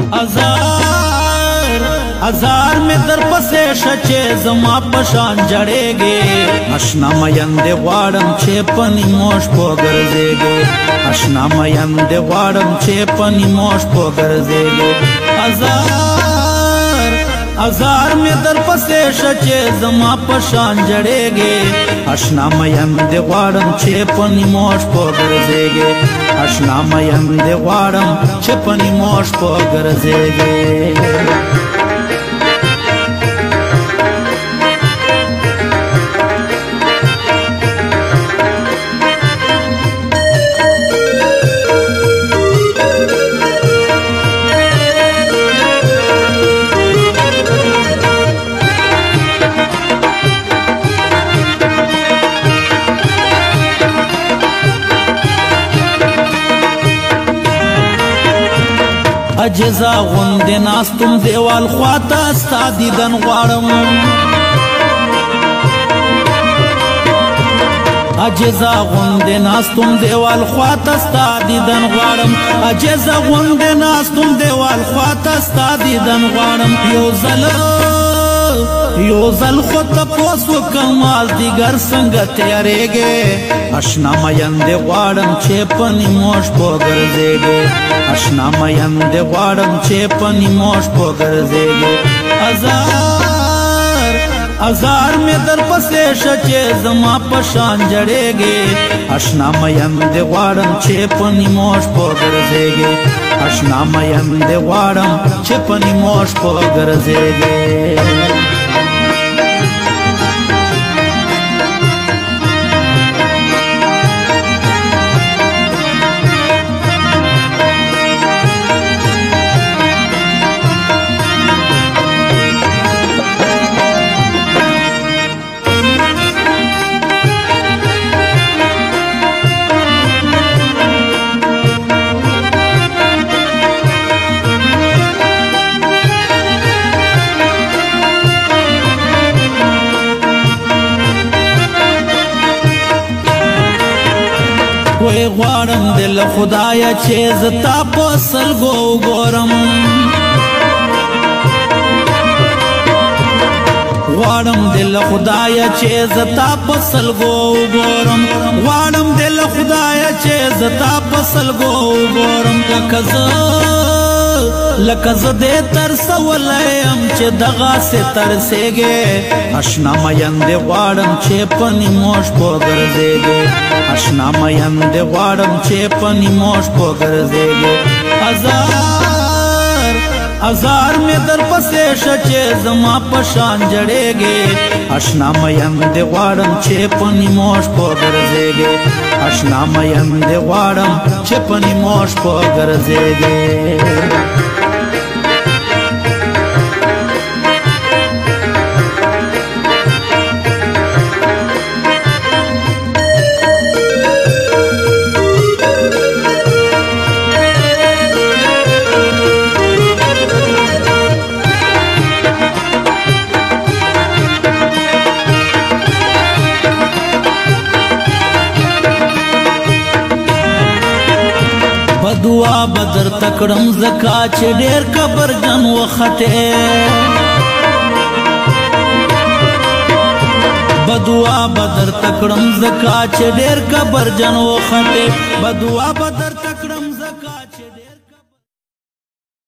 ازار میں در پسے شچے زما پشان جڑے گے اشنا مین دے واڑم چھے پنی موش پو گرزے گے اشنا مین دے واڑم چھے پنی موش پو گرزے گے ازار میں در پسے شچے زما پشان جڑے گے اشنا مین دے واڑم چھے پنی موش پو گرزے گے اشنا مین دے واڑم چھے پنی موش پو گرزے گے اجزا غند ناستم دیوال خواتا ستا دیدن غواړم اجزا غند ناستم دیوال خواتا ستا دیدن غواړم اجزا غند ناستم دیوال خواتا ستا دیدن غواړم یو زل خود تپوس وکمال دیگر سنگ تیارے گے اشنا مین دے غواړم چھے پنی موش پو گرزے گے اشنا مین دے غواړم چھے پنی موش پو گرزے گے ازار میں در پسے شچے زما پشان جڑے گے اشنا مین دے غواړم چھے پنی موش پو گرزے گے اشنا مین دے غواړم چھے پنی موش پو گرزے گے وی غواړم دل خدایا چې زتا په سلګو ګورم غواړم دل خدایا چې زتا په سلګو ګورم غواړم دل خدایا چې زتا په سلګو ګورم لکه زه دې ترسولی یم چې دغه سې ترسېږې اشنا مین دې غواړم چې پنی موش پو ګرځېږې اشنا مین دې غواړم چې پنی موش پو ګرځېږې ازار میں در پسے شچے زما پشان جڑے گے اشنا مین دے غواړم چھے پنی موش پو گرزے گے اشنا مین دے غواړم چھے پنی موش پو گرزے گے بدعا بدر تکړم زکا چې ډېر کبرجن وختې بدعا بدر تکړم زکا چې ډېر کبرجن وختې بدعا